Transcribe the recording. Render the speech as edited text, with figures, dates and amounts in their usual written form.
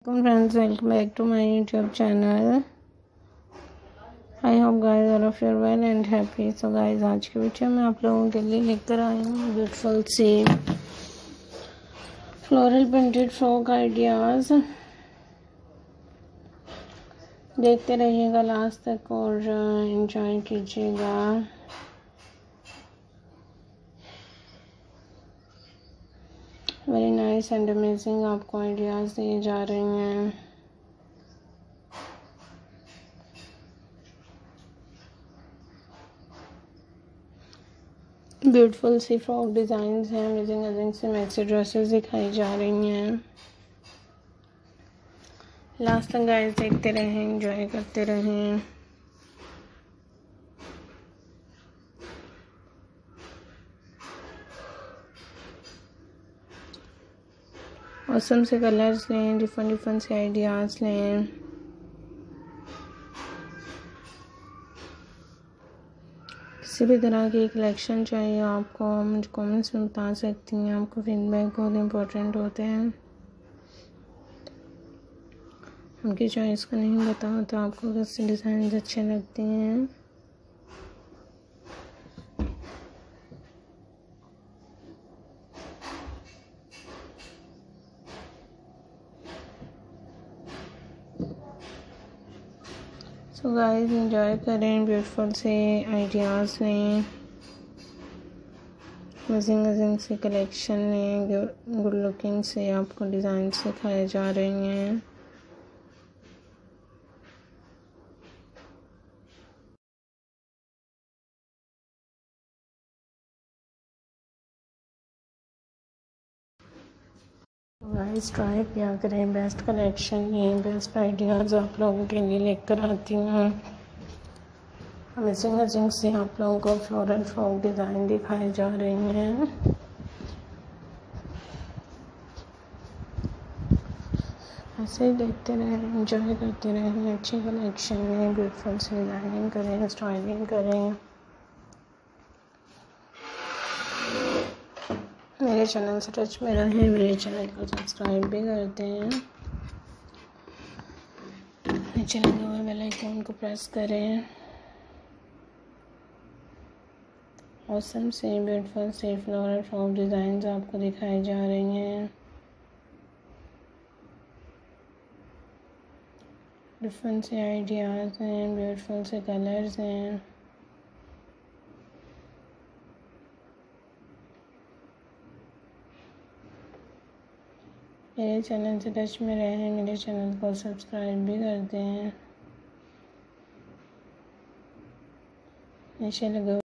Friends, welcome back to my YouTube channel. I hope guys all of you are well and happy. So guys, आज की video में आप लोगों के लिए लेकर आई हूँ ब्यूटीफुल सी फ्लोरल प्रिंटेड फ्रॉक आइडियाज़। देखते रहिएगा लास्ट तक और एंजॉय कीजिएगा। वेरी नाइस एंड अमेजिंग आपको आइडियाज़ दिए जा रहे हैं। ब्यूटीफुल सी फ्रॉक डिज़ाइंस हैं, अमेजिंग अमेजिंग सी मैक्सी ड्रेसेस दिखाई जा रही हैं। लास्ट तक गाइस देखते रहें, एंजॉय करते रहें। औसम से कलर्स लें, डिफरेंट से आइडियाज़ लें। किसी भी तरह की कलेक्शन चाहिए आपको, मुझे कमेंट्स में बता सकती हैं। आपको फीडबैक बहुत इम्पोर्टेंट होते हैं। उनकी चॉइस का नहीं बताओ तो आपको कैसे डिज़ाइन अच्छे लगते हैं। सो गाइस एंजॉय करें, ब्यूटीफुल से आइडियाज़ लें, अमेजिंग से कलेक्शन लें, गुड लुकिंग से आपको डिज़ाइन सिखाए जा रही हैं। गाइस ट्राई किया करें, बेस्ट कलेक्शन ये बेस्ट आइडियाज़ आप लोगों के लिए लेकर आती हूँ। अमेजिंग से आप लोगों को फ्लोरल फ्रॉक डिज़ाइन दिखाए जा रही हैं। ऐसे ही देखते रहें, एंजॉय करते रहें। अच्छी कलेक्शन में ब्यूटीफुल से डिज़ाइनिंग करें, स्टाइलिंग करें। मेरे चैनल से टच में रहें, मेरे चैनल को सब्सक्राइब भी करते हैं। नीचे लगे हुए बेल आइकन को प्रेस करें। ऑसम से ब्यूटीफुल से फ्लोरल फ्रॉक डिज़ाइंस आपको दिखाई जा रही हैं। डिफरेंट से आइडियाज़ हैं, ब्यूटीफुल से कलर्स हैं। मेरे चैनल से टच में रहें, मेरे चैनल को सब्सक्राइब भी करते हैं। नीचे लगे